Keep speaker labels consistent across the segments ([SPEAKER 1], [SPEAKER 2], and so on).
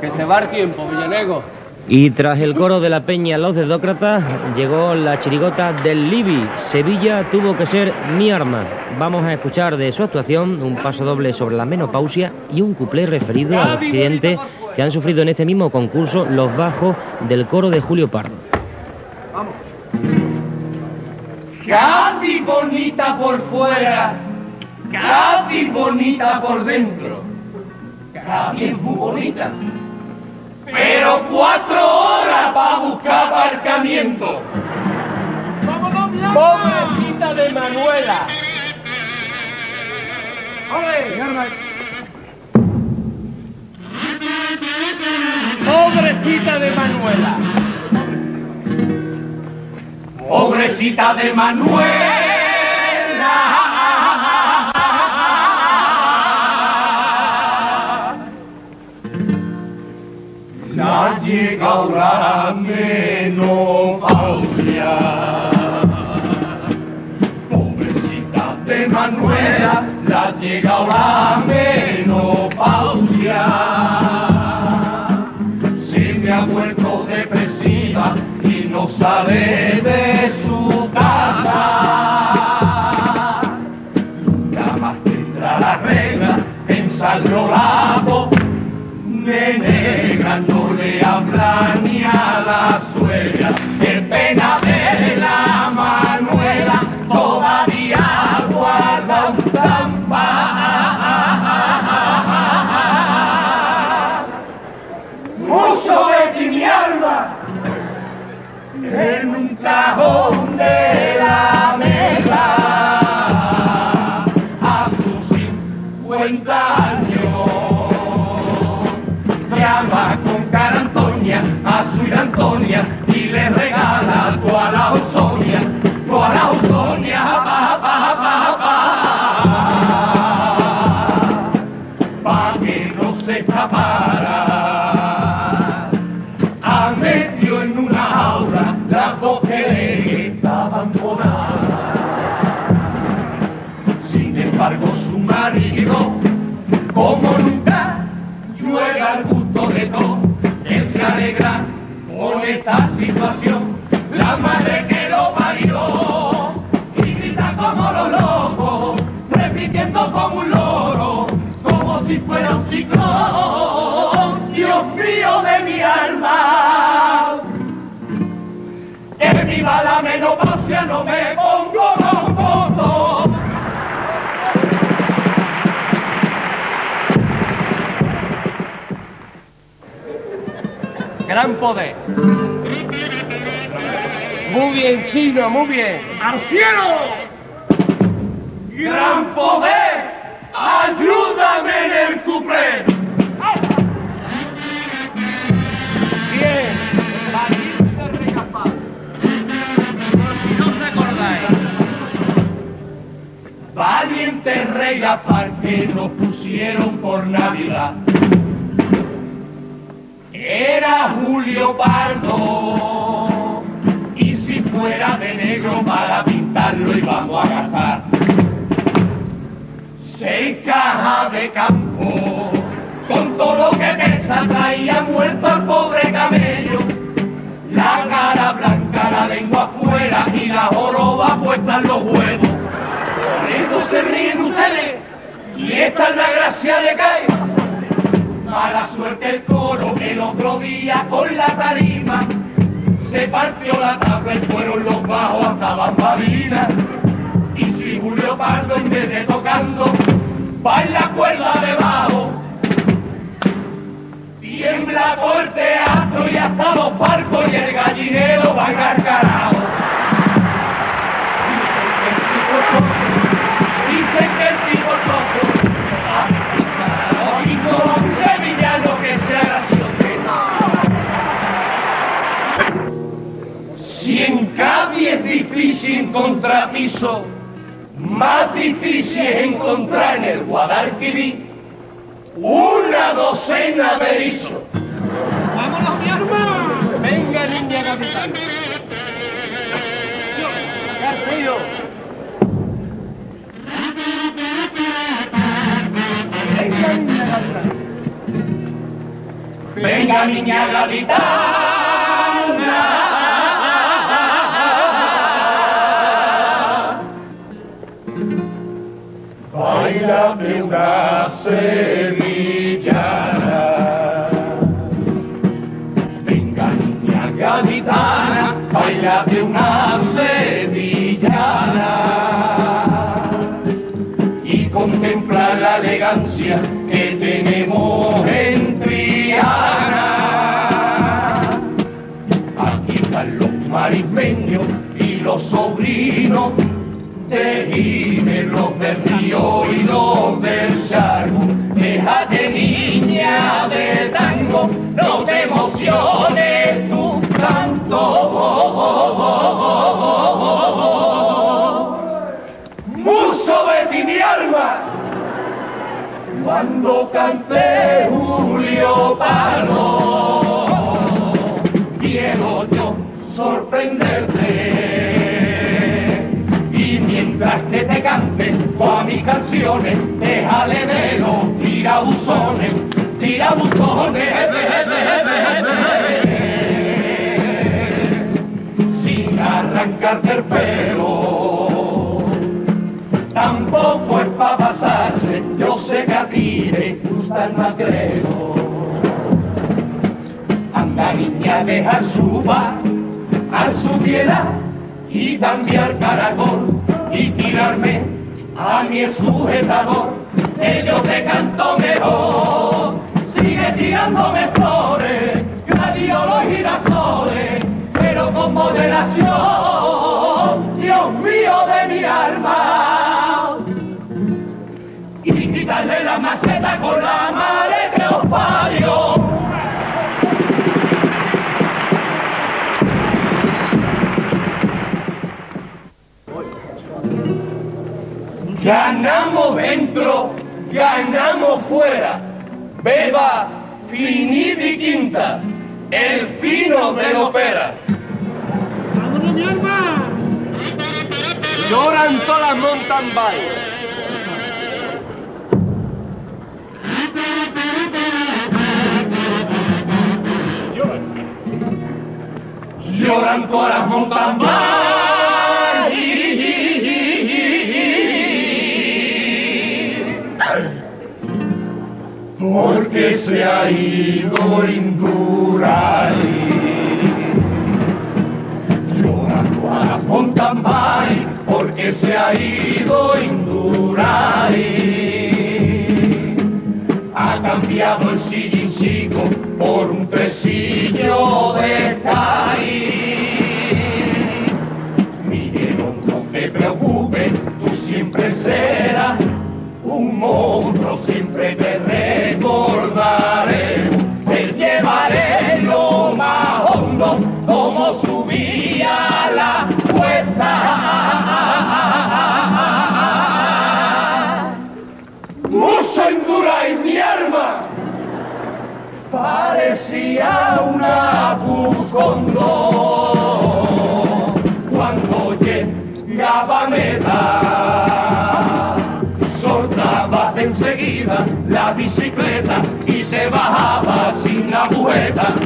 [SPEAKER 1] Que se va el tiempo, Villanego.
[SPEAKER 2] Y tras el coro de la Peña Los Dedócratas, llegó la chirigota del Libi. Sevilla tuvo que ser mi arma. Vamos a escuchar de su actuación un paso doble sobre la menopausia y un cuplé referido al accidente que han sufrido en este mismo concurso los bajos del coro de Julio Pardo.
[SPEAKER 1] Vamos. Cádiz bonita por fuera, Cádiz bonita por dentro. Cádiz es muy bonita, pero 4 horas para buscar aparcamiento. Pobrecita de Manuela. Pobrecita de Manuela. Pobrecita de Manuela. La ha llegado la menopausia. Pobrecita de Manuela, la ha llegado la menopausia. Se me ha vuelto depresiva y no sale de su casa. Nunca más tendrá la regla, pensarlo lavo. De negra no le habla ni a la suegra. Qué pena de la Manuela, todavía guarda un tampar. Mucho de ti mi alma en un cajón de la mesa a sus 50 años. Llama con cara Antonia a su hija Antonia y le regala toda la Ausonia, pa' que no se escapara. Ha metido en una jaula las 2 que estaban podadas. Sin embargo su marido, como nunca, juega el gusto de todo, él se alegra con esta situación. La madre que lo parió y grita como los locos, repitiendo como un loro, como si fuera un ciclón. Dios mío de mi alma, que viva la menopausia, no me pongo mocoso. Gran poder. Muy bien, Chino, muy bien. ¡Al cielo! Gran poder, ayúdame en el cuplé. Bien, valiente regapar. Si no os acordáis. Valiente regapar que nos pusieron por Navidad. Era Julio Pardo, y si fuera de negro para pintarlo íbamos a gastar 6 cajas de campo, con todo lo que pesa traía muerto al pobre camello, la cara blanca, la lengua afuera y la joroba puesta en los huevos. Por eso se ríen ustedes, y esta es la gracia de Cádiz. Mala suerte el coro, el otro día con la tarima se partió la tabla y fueron los bajos hasta bambalinas. Y si Julio Pardo en vez de tocando va en la cuerda debajo, tiembla todo el teatro y hasta los barcos y el gallinero van al carajo. Dicen que el tipo soso, y como un sevillano que sea gracioso. Si en Cádiz es difícil encontrar piso, más difícil es encontrar en el Guadalquivir una docena de erizos. ¡Vámonos, mi hermano! Venga, niña capitán. ¡García! Venga, niña capitán. Venga niña gaditana, báilame una sevillana. Venga niña gaditana, báilame una sevillana. Y contempla la elegancia que tenemos en Triana. Aquí están los marismeños y los sobrinos de Jiménez, los del Río y los del Charco. Déjate niña de tango, no te emociones tú tanto. Muso de ti mi alma, cuando cante Julio Palo, quiero yo sorprenderte. Y mientras que te cante todas mis canciones, déjale de los tirabuzones, sin arrancarte el pelo. Tampoco es pa' pasarse, yo sé que a ti te gusta el magrero. Anda niña, deja al su piedad y cambiar caracol y tirarme a mí el sujetador, que yo te canto mejor. Sigue tirándome flores, gladio los girasoles, pero con moderación, Dios mío de mi alma. Y quitarle la maceta con la madre que os parió. Ganamos dentro, ganamos fuera. Beba finidi quinta, el fino de la ópera.
[SPEAKER 3] ¡Vámonos, mi alma!
[SPEAKER 1] Lloran todas las mountain bikes. Lloran todas las mountain bikes. Porque se ha ido Indurain. Llorando a la mountain bike, porque se ha ido Indurain. Ha cambiado el sillincico por un tresillo de Caín. Miguel, no te preocupes, tú siempre serás un monstruo, siempre te recordaré, te llevaré lo más hondo, como subía la cuesta. Muso Indurain, mi arma, parecía una buscondo cuando llegaba meta. Soltaba enseguida la bicicleta y se bajaba sin agujeta,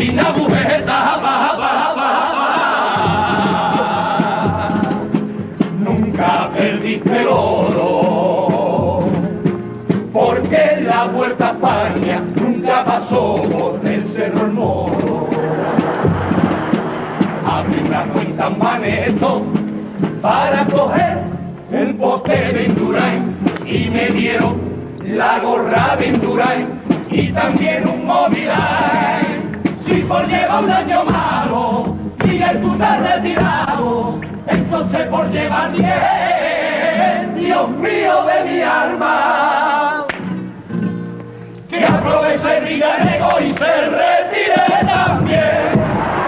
[SPEAKER 1] Nunca perdiste el oro, porque la Vuelta a España nunca pasó por el Cerro El Moro. Abrí una cuenta en Maneto para coger el poste de Indurain y me dieron la gorra de Indurain y también un Moviline. Si por llevar un año malo Miguel tú estás retirado, entonces por llevar 10, Dios mío de mi alma, que aproveche mi galego y se retire también.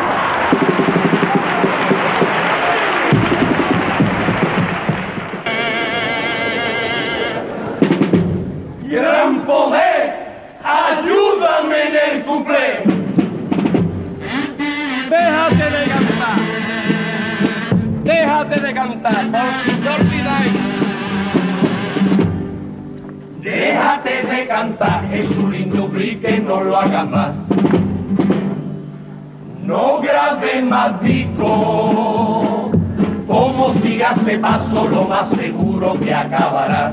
[SPEAKER 1] Gran poder, ayúdame en el cuplé. Déjate de cantar, por si se olvidáis. Déjate de cantar, Jesulín Dubrique, no lo hagas más. No grabes más discos, como sigas ese paso, lo más seguro que acabarás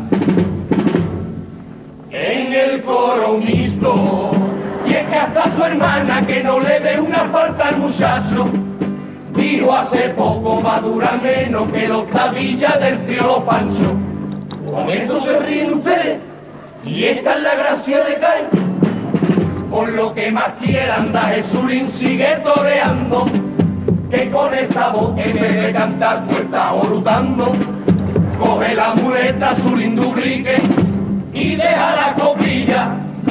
[SPEAKER 1] en el coro mixto. Y es que hasta su hermana, que no le ve una falta al muchacho, dijo hace poco va a durar menos que los tabillas del tío Pancho. Con esto se ríen ustedes, y esta es la gracia de caer. Por lo que más quieran, da Jesulín sigue toreando, que con esa voz en vez de cantar tú estás orutando. Coge la muleta, Zulín Dubrique, y deja la copilla,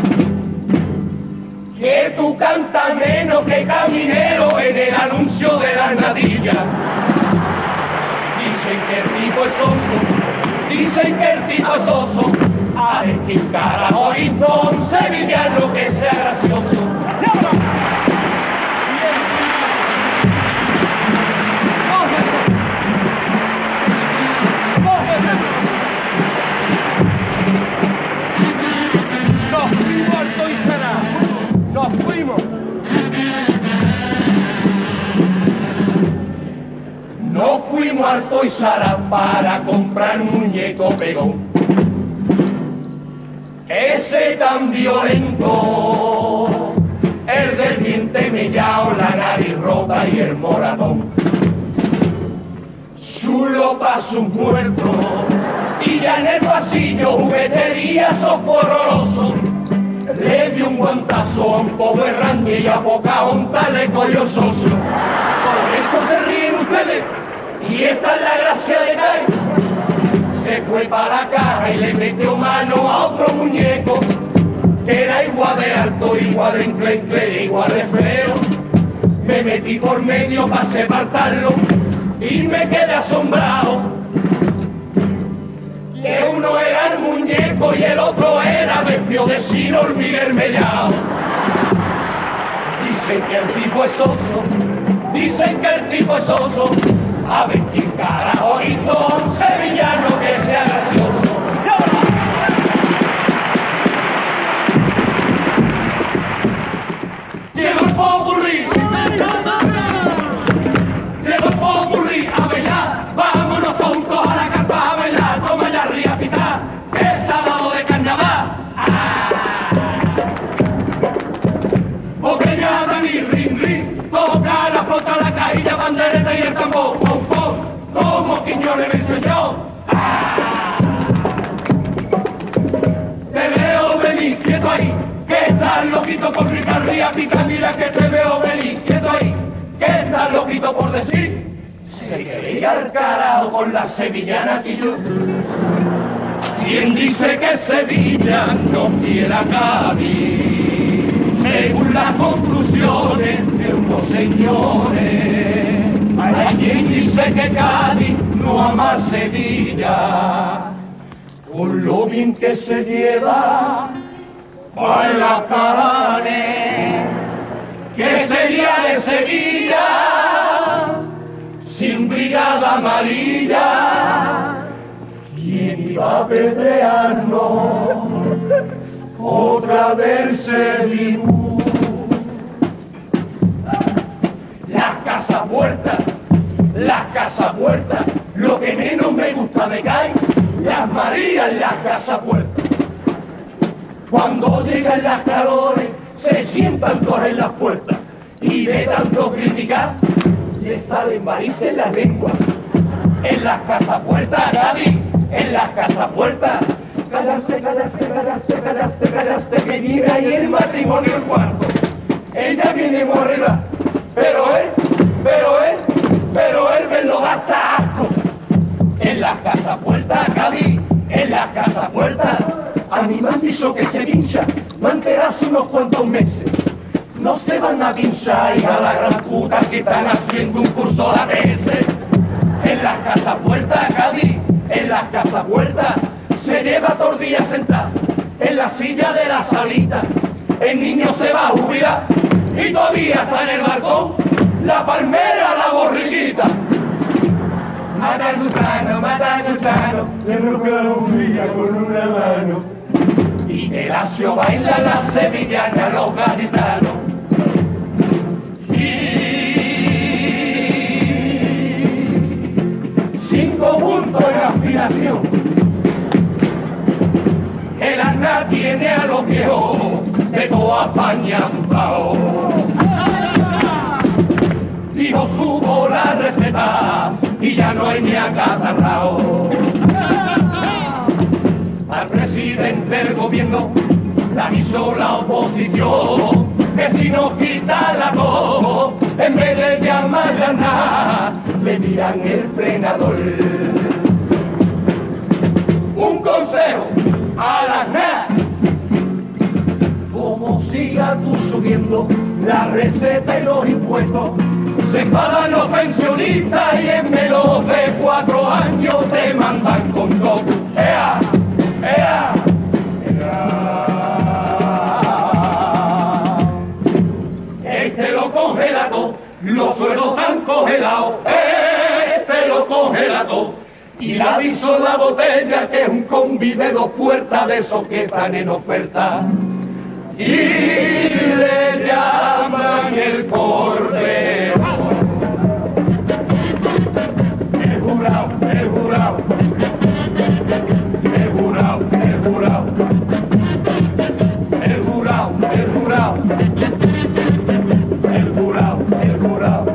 [SPEAKER 1] que tú cantas menos que Caminero en el anuncio de las nadillas. Dicen que el tipo es oso, dicen que el tipo es oso. A ver quién carajo un sevillano que sea gracioso.
[SPEAKER 3] Nos fuimos al Toys R Us. Nos fuimos.
[SPEAKER 1] No fuimos al Toys R Us para comprar un muñeco pegón, ese tan violento, el del diente mellao, la nariz rota y el moratón. Chulo pa' su muerto, y ya en el pasillo juguetería horroroso. Le dio un guantazo a un pobre randy y a Pocahontas le cogió socio. Por esto se ríen ustedes, y esta es la gracia de caer. Se fue para la caja y le metió mano a otro muñeco, que era igual de alto, igual de enclencle, igual de feo. Me metí por medio para separarlo y me quedé asombrado, que uno era el muñeco y el otro era vestido de Ciro Miguel Mellao. Dicen que el tipo es oso, dicen que el tipo es oso. A ver quién carajo hizo un sevillano que sea gracioso. Llegó el popurrí, llegó el popurrí, a bailar, vámonos juntos a la carpa a bailar, toma ya ría pitar, que es sábado de carnaval. Botella de mi ring ring, toca la flota, la cajilla, bandereta y el tambor, pom pom, como Quiñones me enseñó. Te veo venir, quieto ahí, que estás loquito por gritar, ría picar, mira que te veo venir, quieto ahí, que estás loquito por decir. Se quería al carajo con la sevillana que yo. ¿Quién dice que Sevilla no quiere a Cádiz? Según las conclusiones de unos señores, hay quien dice que Cádiz no ama a Sevilla, por lo bien que se lleva para las carnes. ¿Qué sería de Sevilla sin brigada amarilla? ¿Quién iba a apedrearnos otra vez Sevilla? Las casas puertas, lo que menos me gusta de caer, las Marías en las casas puertas. Cuando llegan las calores, se sientan todas en las puertas, y de tanto criticar, les salen varices en la lengua. En las casas puertas, Gaby, en las casas puertas, callarse, callarse, callarse, callarse, callarse, que viene ahí el matrimonio el cuarto. Ella viene muy arriba, pero él me lo da hasta asco. En las casas puertas, Cádiz, en las casas puertas, a mí me han dicho que se pincha, mantenerse unos cuantos meses. No se van a pinchar y a la gran puta si están haciendo un curso de ATS. En las casas puertas, Cádiz, en las casas puertas, se lleva todo el día sentado en la silla de la salita. El niño se va a jubilar y todavía está en el balcón la palmera, la borriquita. Mata al gusano, le rompe la bombilla con una mano. y que Lacio baila la sevillana, los gaditanos. Y 5 puntos en aspiración, el Aznar tiene a los viejos de toda España asustado. Dijo subo la receta y ya no hay ni acatarrao. Al presidente del gobierno le avisó la oposición que si nos quita la voz, en vez de llamarle a nada, le miran el frenador. Un consejo a las NAR: como sigas tú subiendo la receta y los impuestos, se pagan los pensionistas y en menos de 4 años te mandan con todo. ¡Ea! ¡Ea! Este lo congela todo, los suelos están congelados, este lo congela todo. Y le aviso la botella que es un combi de 2 puertas de esos que están en oferta. Y le llaman el Cordero. El jurado, el jurado. El jurado, el jurado. El jurado, el jurado. El jurado, el jurado.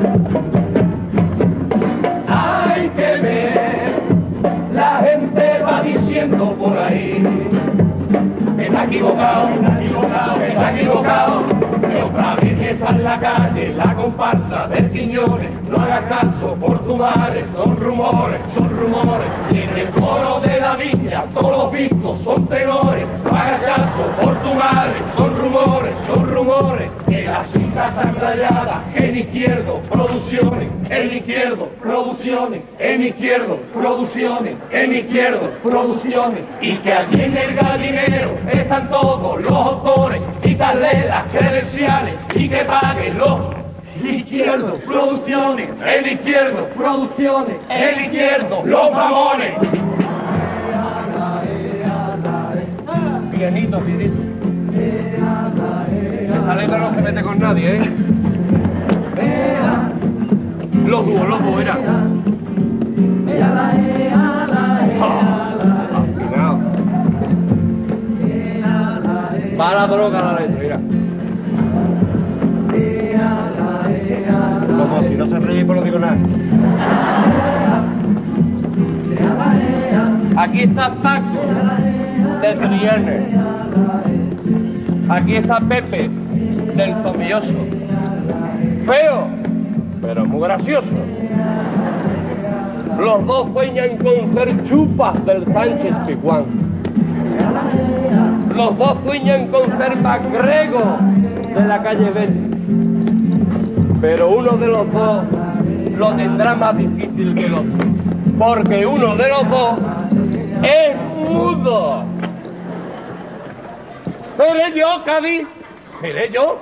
[SPEAKER 1] Hay que ver, la gente va diciendo por ahí: está equivocado, está equivocado, está equivocado. Que otra vez está en la calle la comparsa de Quiñones. No hagas caso por tu madre, son rumores, son rumores. Y en el coro de la villa todos los vistos son tenores. No hagas caso por tu madre, son rumores, son rumores. Que la cinta está rayada en izquierdo, producciones, en izquierdo, producciones, en izquierdo, producciones, en izquierdo, producciones. Y que allí en el gallinero están todos los autores, quitarle las credenciales y que paguen los izquierdos, producciones, el izquierdo, producciones, el izquierdo, los mamones.
[SPEAKER 3] Pianito, pianito. Esta letra no se mete con nadie, ¿eh? Los dúos, era. Afinado. Va la droga la letra, mira. Como si no se ríe, pues no digo nada. Aquí está Paco, del Triana. Aquí está Pepe, del Tomilloso. Feo, pero muy gracioso. Los dos sueñan con ser chupas del Sánchez Pizjuán. Los dos sueñan con ser MacGregor de la calle 20. Pero uno de los dos lo tendrá más difícil que el otro, porque uno de los dos es mudo. ¿Seré yo, Cádiz? ¿Seré yo?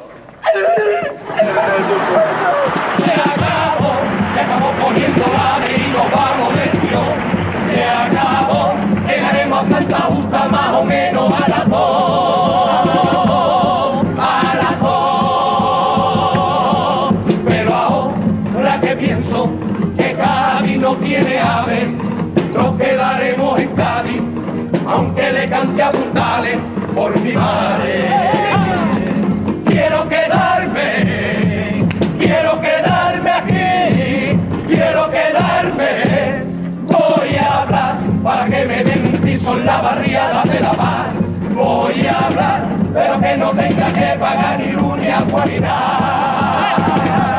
[SPEAKER 1] Se acabó, le estamos poniendo la y nos vamos de tío. Se acabó, llegaremos a Santa Justa más o menos a las 2. A las 2. Pero ahora que pienso que Cádiz no tiene ave, nos quedaremos en Cádiz, aunque le cante a puntales por mi madre. Quiero quedarme aquí, quiero quedarme. Voy a hablar para que me den piso en la barriada de La Paz. Voy a hablar, pero que no tenga que pagar ni luz ni agua ni nada.